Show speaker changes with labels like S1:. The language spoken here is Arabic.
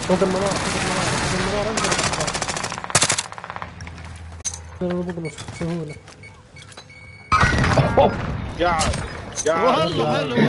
S1: فوق المنارة فوق المنارة فوق المنارة انزل بقمص بسهولة.
S2: قاعد قاعد.
S3: والله حلو.